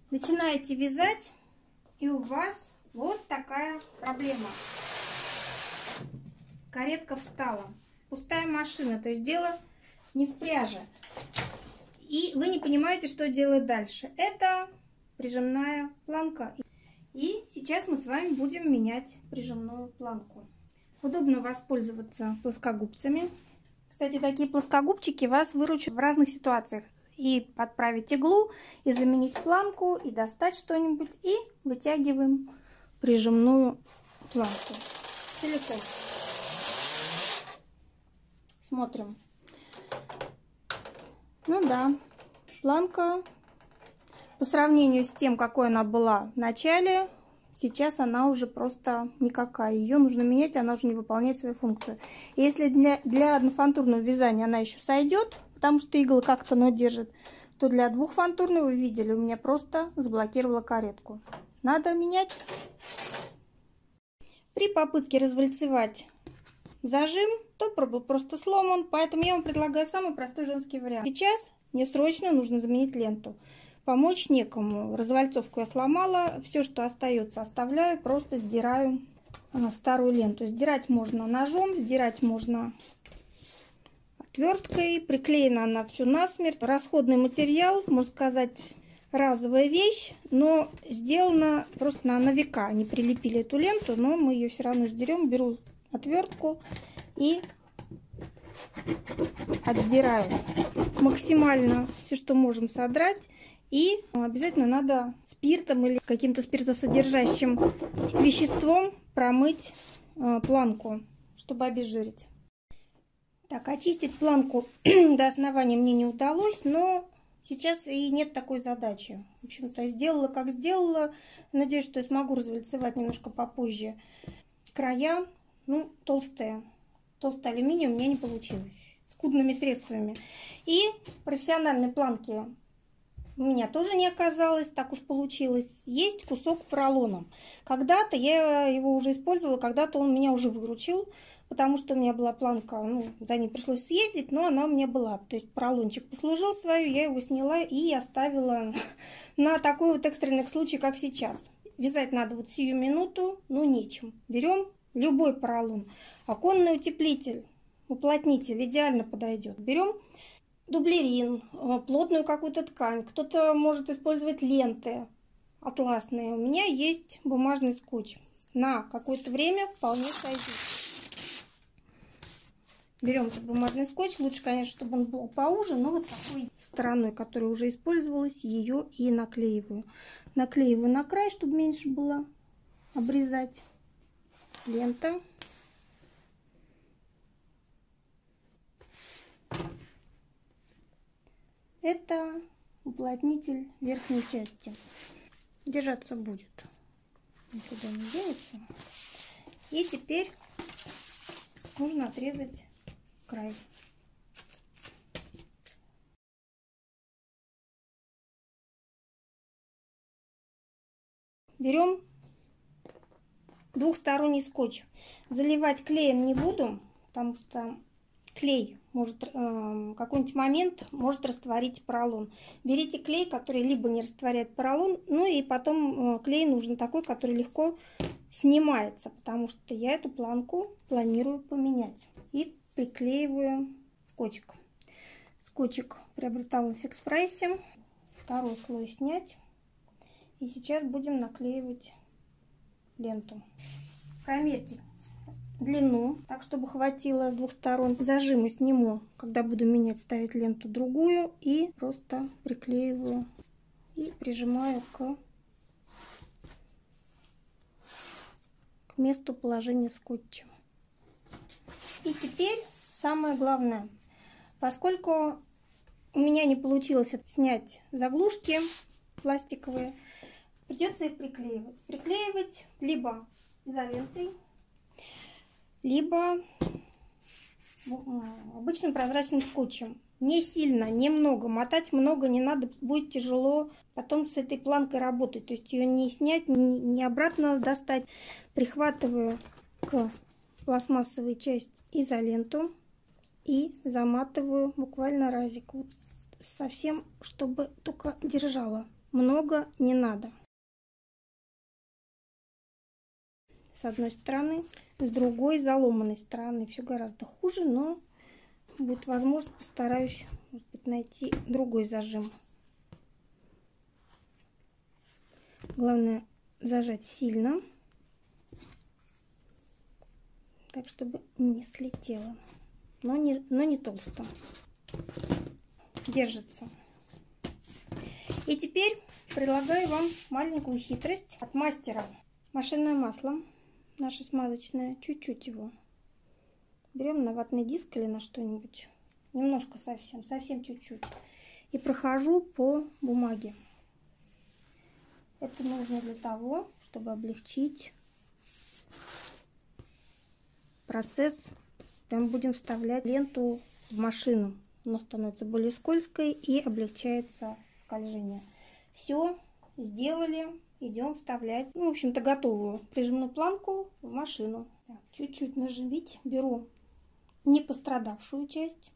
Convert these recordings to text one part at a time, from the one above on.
Начинаете вязать, и у вас вот такая проблема. Каретка встала. Пустая машина, то есть дело не в пряже. И вы не понимаете, что делать дальше. Это прижимная планка. И сейчас мы с вами будем менять прижимную планку. Удобно воспользоваться плоскогубцами. Кстати, такие плоскогубчики вас выручат в разных ситуациях. И подправить иглу, и заменить планку, и достать что-нибудь. И вытягиваем прижимную планку целиком. Смотрим. Ну да, планка по сравнению с тем, какой она была в начале, сейчас она уже просто никакая. Ее нужно менять, она уже не выполняет свою функцию. Если для однофантурного вязания она еще сойдет, потому что игла как-то держит, то для двухфантурного, вы видели, у меня просто заблокировала каретку. Надо менять. При попытке развальцевать зажим, топор был просто сломан, поэтому я вам предлагаю самый простой женский вариант. Сейчас мне срочно нужно заменить ленту. Помочь некому. Развальцовку я сломала. Все, что остается, оставляю. Просто сдираю старую ленту. Сдирать можно ножом, сдирать можно отверткой. Приклеена она все насмерть. Расходный материал, можно сказать, разовая вещь, но сделана просто на века. Они прилепили эту ленту, но мы ее все равно сдерем. Беру отвертку и отдираю максимально все, что можем содрать. И обязательно надо спиртом или каким-то спиртосодержащим веществом промыть планку, чтобы обезжирить. Так, очистить планку до основания мне не удалось, но сейчас и нет такой задачи. В общем-то, сделала как сделала. Надеюсь, что я смогу развальцевать немножко попозже. Края, толстые. Толстый алюминий у меня не получилось. Скудными средствами. И профессиональной планки у меня тоже не оказалось, так уж получилось. Есть кусок поролона. Когда-то я его уже использовала, когда-то он меня уже выручил, потому что у меня была планка, за ней пришлось съездить, но она у меня была. То есть поролончик послужил свою, я его сняла и оставила на такой вот экстренный случай, как сейчас. Вязать надо вот сию минуту, нечем. Берем любой поролон. Оконный утеплитель, уплотнитель идеально подойдет. Берем дублерин, плотную какую-то ткань. Кто-то может использовать ленты атласные. У меня есть бумажный скотч. На какое-то время вполне сойдет. Берем этот бумажный скотч. Лучше, конечно, чтобы он был поуже, но вот такой стороной, которая уже использовалась, ее и наклеиваю. Наклеиваю на край, чтобы меньше было обрезать. Лента. Это уплотнитель верхней части. Держаться будет. Никуда не денется. И теперь нужно отрезать край. Берем двухсторонний скотч. Заливать клеем не буду, потому что клей может какой-нибудь момент может растворить поролон. Берите клей, который либо не растворяет поролон, и потом клей нужен такой, который легко снимается, потому что я эту планку планирую поменять. И приклеиваю скотчик. Скотчик приобретала в Фикс Прайсе. Второй слой снять. И сейчас будем наклеивать ленту. Промерьте длину, так чтобы хватило с двух сторон. Зажимы сниму, когда буду менять, ставить ленту другую, и просто приклеиваю и прижимаю к месту положения скотча. И теперь самое главное, поскольку у меня не получилось снять заглушки пластиковые, придется их приклеивать. Приклеивать либо изолентой, либо обычным прозрачным скотчем. Не сильно, немного. Мотать много не надо, будет тяжело потом с этой планкой работать. То есть ее не снять, не обратно достать. Прихватываю к пластмассовой части изоленту и заматываю буквально разик. Вот совсем, чтобы только держала. много не надо. С одной стороны, с другой заломанной стороны все гораздо хуже, но будет возможность, постараюсь, может быть, найти другой зажим. Главное зажать сильно, так чтобы не слетело, но не толсто. Держится. И теперь предлагаю вам маленькую хитрость от мастера. Машинное масло наше смазочное, чуть-чуть его берем на ватный диск или на что-нибудь, немножко совсем чуть-чуть, и прохожу по бумаге. Это нужно для того, чтобы облегчить процесс, когда мы будем вставлять ленту в машину. Она становится более скользкой и облегчается скольжение. Все сделали, идем вставлять, в общем-то, готовую прижимную планку в машину. Чуть-чуть нажимить, беру не пострадавшую часть.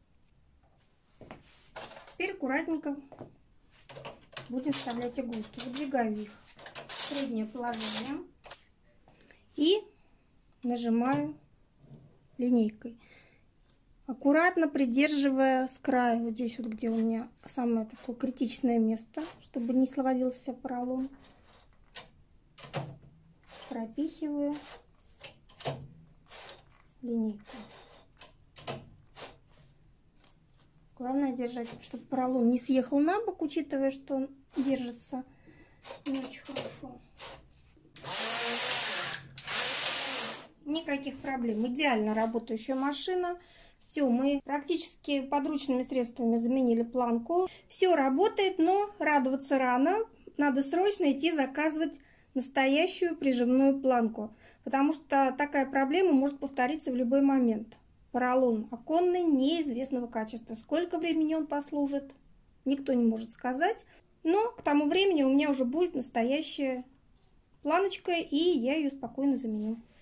Теперь аккуратненько будем вставлять иголки. Выдвигаю их в среднее положение и нажимаю линейкой, аккуратно придерживая с края, вот здесь вот, где у меня самое такое критичное место, чтобы не словалился поролон. Пропихиваю линейкой. Главное держать, чтобы поролон не съехал на бок, учитывая, что он держится не очень хорошо. Никаких проблем. Идеально работающая машина. Все, мы практически подручными средствами заменили планку. Все работает, но радоваться рано. Надо срочно идти заказывать настоящую прижимную планку, потому что такая проблема может повториться в любой момент. Поролон оконный неизвестного качества. Сколько времени он послужит, никто не может сказать. Но к тому времени у меня уже будет настоящая планочка, и я ее спокойно заменю.